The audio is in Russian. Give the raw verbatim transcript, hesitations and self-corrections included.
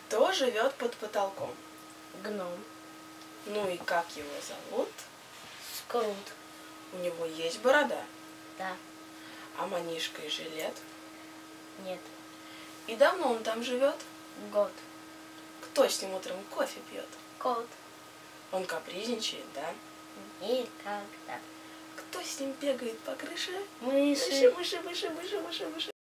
Кто живет под потолком? Гном. Ну и как его зовут? Скрут. У него есть борода? Да. А манишка и жилет? Нет. И давно он там живет? Год. Кто с ним утром кофе пьет? Кот. Он капризничает, да? Никогда. Кто с ним бегает по крыше? Мыши. Мыши, мыши, мыши, мыши, мыши, мыши.